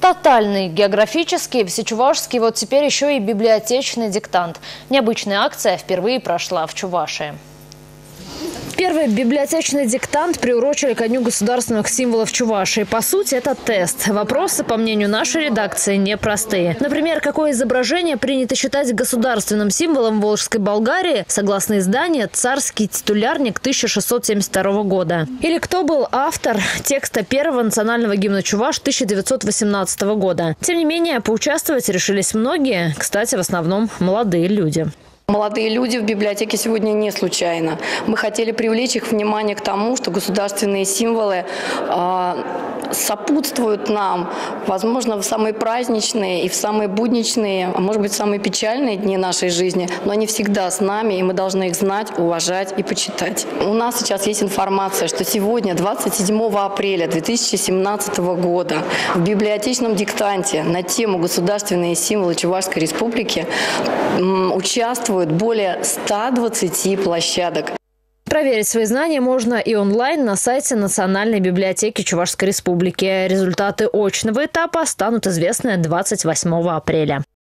Тотальный географический, всечувашский, вот теперь еще и библиотечный диктант. Необычная акция впервые прошла в Чувашии. Первый библиотечный диктант приурочили ко Дню государственных символов Чувашии. По сути, это тест. Вопросы, по мнению нашей редакции, непростые. Например, какое изображение принято считать государственным символом Волжской Болгарии, согласно изданию «Царский титулярник» 1672 года. Или кто был автор текста первого национального гимна Чуваш 1918 года. Тем не менее, поучаствовать решились многие, кстати, в основном молодые люди. Молодые люди в библиотеке сегодня не случайно. Мы хотели привлечь их внимание к тому, что государственные символы сопутствуют нам, возможно, в самые праздничные и в самые будничные, а может быть, в самые печальные дни нашей жизни, но они всегда с нами, и мы должны их знать, уважать и почитать. У нас сейчас есть информация, что сегодня, 27 апреля 2017 года, в библиотечном диктанте на тему «Государственные символы Чувашской Республики» участвуют более 120 площадок. Проверить свои знания можно и онлайн на сайте Национальной библиотеки Чувашской Республики. Результаты очного этапа станут известны 28 апреля.